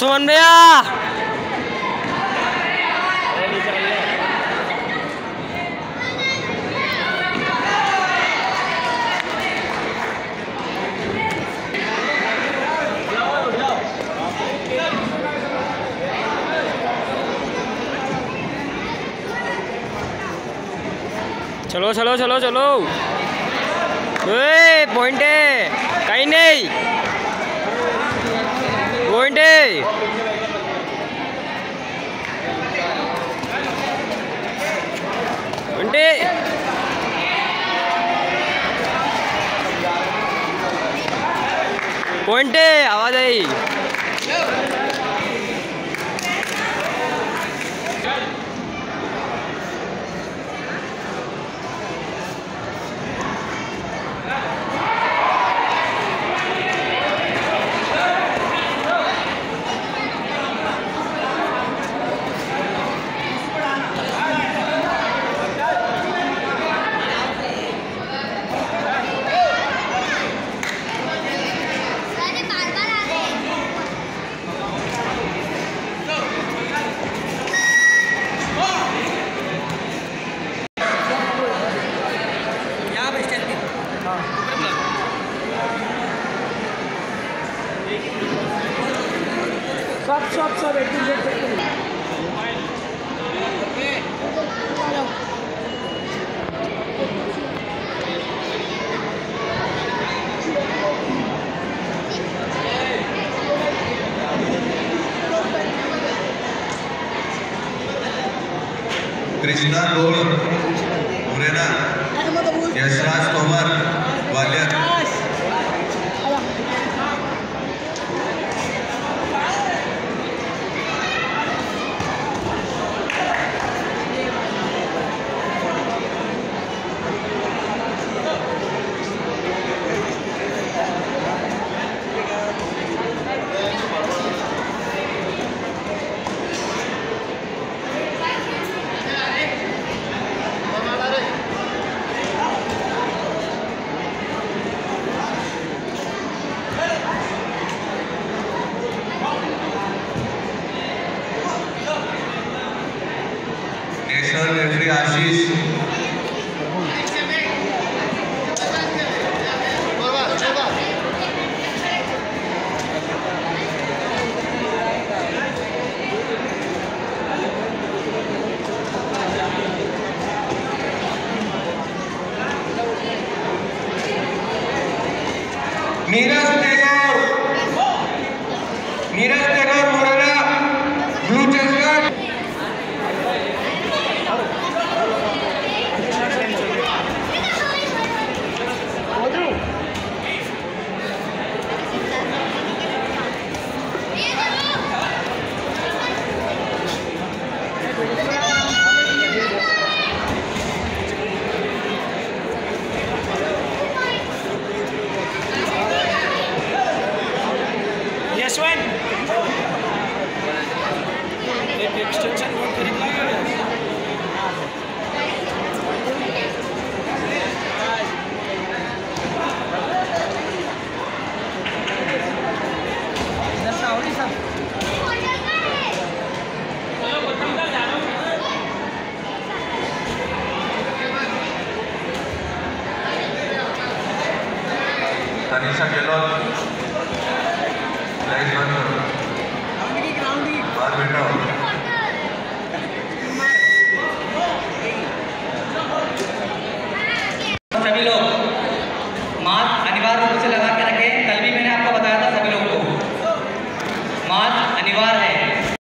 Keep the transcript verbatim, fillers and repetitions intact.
सुमन भैया चलो चलो चलो चलो ए पॉइंट है कहीं नहीं पॉइंट है पॉइंट है पॉइंट है आवाज आई सब सब सब एक Krishna goal Morena Yashraj Tomar Gwalior national referee Ashish Neeraj Tagore Neeraj Tagore Morena blue T-shirt extension बहुत करीब लगा तनिषा गहलोत लाइट बंद करो बाहर बैठो